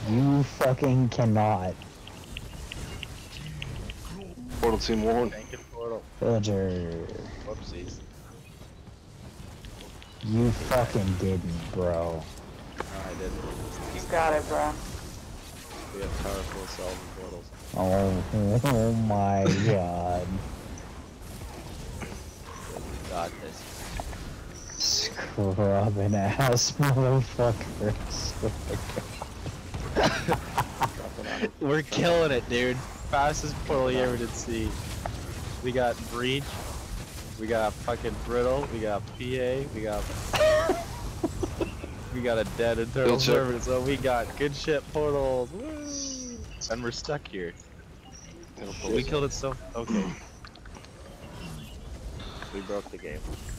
You fucking cannot. Portal team won. Thank you, Portal. Villager. Whoopsies. You fucking didn't, bro. No, I didn't. You got it, bro. We have powerful assault and portals. Oh my god. We got this. Scrubbing ass motherfuckers. We're killing it, dude. Fastest portal you ever did see. We got Breach. We got fucking Brittle. We got PA. We got... we got a dead internal server, so we got good shit portals. Woo! And we're stuck here. But we killed it so... okay. We broke the game.